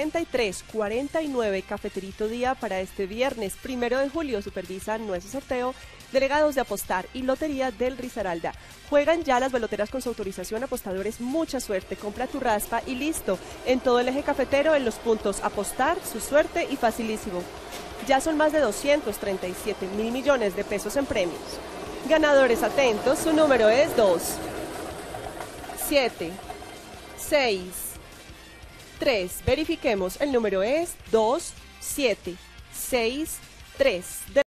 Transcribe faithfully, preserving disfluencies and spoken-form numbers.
ochenta y tres cuarenta y nueve. Cafeterito Día para este viernes primero de julio. Supervisa nuestro sorteo delegados de Apostar y Lotería del Risaralda. Juegan ya las baloteras con su autorización. Apostadores, mucha suerte. Compra tu raspa y listo. En todo el eje cafetero, en los puntos Apostar, su suerte y facilísimo. Ya son más de doscientos treinta y siete mil millones de pesos en premios. Ganadores atentos, su número es dos, siete, seis, tres. Verifiquemos, el número es dos, siete, seis, tres.